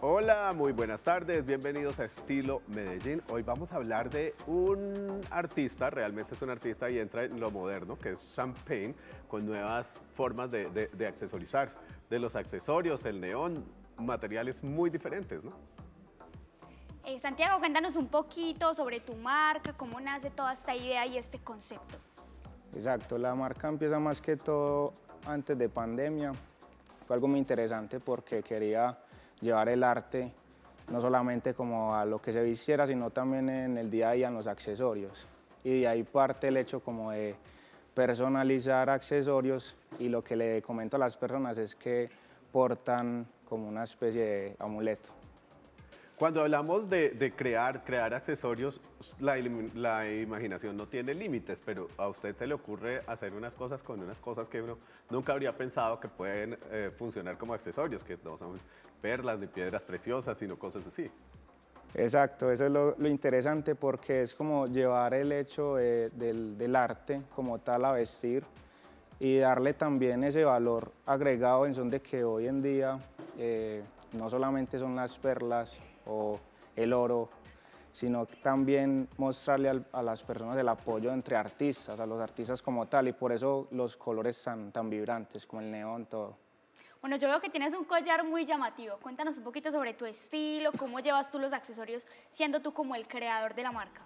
Hola, muy buenas tardes, bienvenidos a Estilo Medellín. Hoy vamos a hablar de un artista, realmente es un artista y entra en lo moderno, que es Champagne, con nuevas formas de accesorizar, de los accesorios, el neón, materiales muy diferentes, ¿no? Santiago, cuéntanos un poquito sobre tu marca, cómo nace toda esta idea y este concepto. Exacto, la marca empieza más que todo antes de pandemia. Fue algo muy interesante porque quería llevar el arte no solamente como a lo que se vistiera, sino también en el día a día en los accesorios. Y de ahí parte el hecho como de personalizar accesorios, y lo que le comento a las personas es que portan como una especie de amuleto. Cuando hablamos de crear accesorios, la imaginación no tiene límites, pero a usted se le ocurre hacer unas cosas con unas cosas que uno nunca habría pensado que pueden funcionar como accesorios, que no son perlas ni piedras preciosas, sino cosas así. Exacto, eso es lo interesante, porque es como llevar el hecho del arte como tal a vestir y darle también ese valor agregado en son de que hoy en día no solamente son las perlas o el oro, sino también mostrarle a las personas el apoyo entre artistas, a los artistas como tal, y por eso los colores tan vibrantes como el neón, todo. Bueno, yo veo que tienes un collar muy llamativo. Cuéntanos un poquito sobre tu estilo, cómo llevas tú los accesorios, siendo tú como el creador de la marca.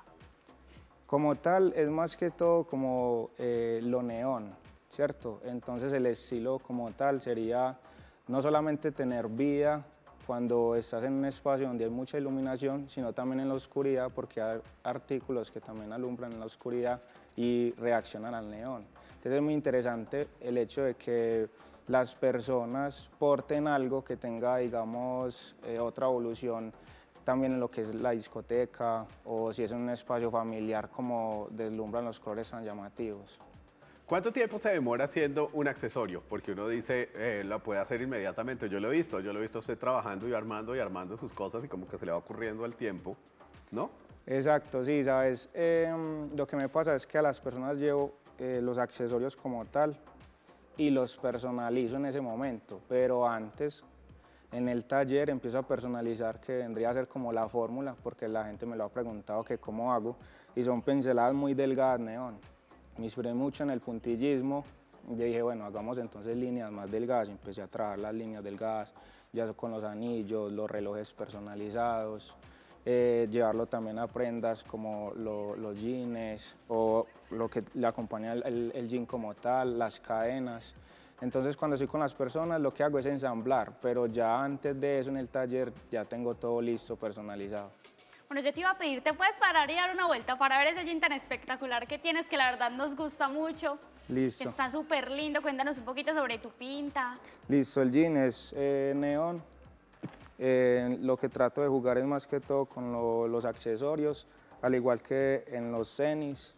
Como tal, es más que todo como lo neón, ¿cierto? Entonces el estilo como tal sería no solamente tener vida cuando estás en un espacio donde hay mucha iluminación, sino también en la oscuridad, porque hay artículos que también alumbran en la oscuridad y reaccionan al neón. Entonces es muy interesante el hecho de que las personas porten algo que tenga, digamos, otra evolución también en lo que es la discoteca, o si es en un espacio familiar, como deslumbran los colores tan llamativos. ¿Cuánto tiempo se demora haciendo un accesorio? Porque uno dice, lo puede hacer inmediatamente. Yo lo he visto usted trabajando y armando sus cosas y como que se le va ocurriendo al tiempo, ¿no? Exacto, sí, sabes, lo que me pasa es que a las personas llevo los accesorios como tal y los personalizo en ese momento, pero antes en el taller empiezo a personalizar, que vendría a ser como la fórmula, porque la gente me lo ha preguntado que cómo hago, y son pinceladas muy delgadas neón. Me inspiré mucho en el puntillismo y dije, bueno, hagamos entonces líneas más delgadas, y empecé a trabajar las líneas delgadas, ya con los anillos, los relojes personalizados, llevarlo también a prendas como los jeans o lo que le acompaña el jean como tal, las cadenas. Entonces cuando estoy con las personas lo que hago es ensamblar, pero ya antes de eso en el taller ya tengo todo listo, personalizado. Bueno, yo te iba a pedir, ¿te puedes parar y dar una vuelta para ver ese jean tan espectacular que tienes, que la verdad nos gusta mucho? Listo. Que está súper lindo. Cuéntanos un poquito sobre tu pinta. Listo, el jean es neón. Lo que trato de jugar es más que todo con los accesorios, al igual que en los tenis.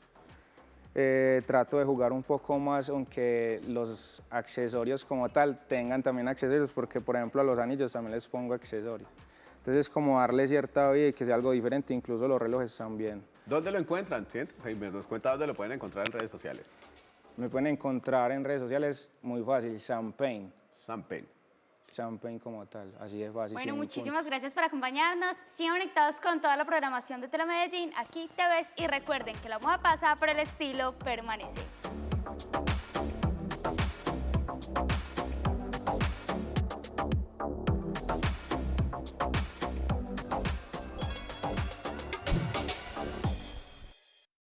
Trato de jugar un poco más, aunque los accesorios como tal tengan también accesorios, porque por ejemplo a los anillos también les pongo accesorios. Entonces como darle cierta vida y que sea algo diferente, incluso los relojes también. ¿Dónde lo encuentran? ¿Sí? Nos cuenta dónde lo pueden encontrar en redes sociales. Me pueden encontrar en redes sociales muy fácil, Champagne. Champagne. Champagne como tal, así es fácil. Bueno, muchísimas gracias por acompañarnos. Sigan conectados con toda la programación de Telemedellín. Aquí te ves y recuerden que la moda pasa, pero el estilo permanece.